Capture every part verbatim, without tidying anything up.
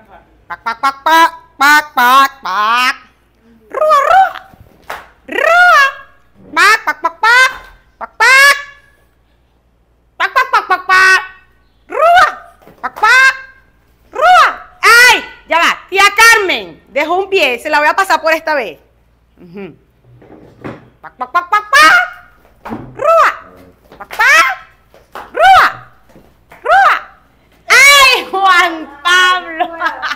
Pac, pac, pac, pac, pac, pac, pac. Rua, rua. Rua. Pac, pac, pac, pac. Pac, pac. Pac, pac, pac, pac, pac. Rua. Pac, pac. Rua. ¡Ay! Ya va. Tía Carmen dejó un pie. Se la voy a pasar por esta vez. Uh-huh. Pac, pac, pac, pac, pac. Rua. Pac, pac. Rua. Rua. ¡Ay, Juan Pablo!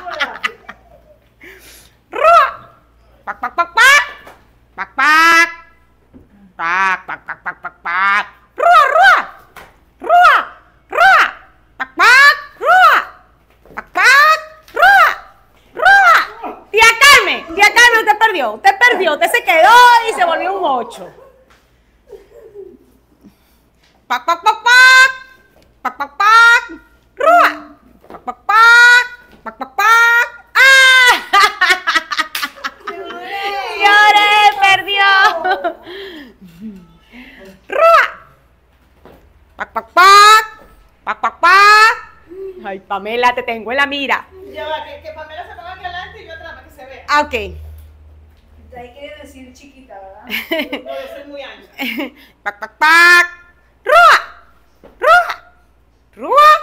Rua. Pac, pac, pac, pac. Pac, pac. Pac, pac, pac, pac, pac, pac. Rua, rua. Rua. Rua. Pac, pac. Rua. Pac, pac. Rua. Rua. Tía Carmen, tía Carmen, usted perdió. Usted perdió. Usted se quedó y se volvió un ocho. Pac, pac, pac, pac. Pac, pac, pac. Rua. Pac, pac, pac. Pac, pac, pac. ¡Ah! Lloré, perdió. Rua. Pac, pac, pac. Pac, pac, pac. Ay, Pamela, te tengo en la mira. Ya va, que, que Pamela se ponga aquí adelante y yo atrás para que se vea. Ah, ok. Ahí quiere decir chiquita, ¿verdad? No, yo soy muy ancha. Pac, pac, pac. Rua. Rua. Rua.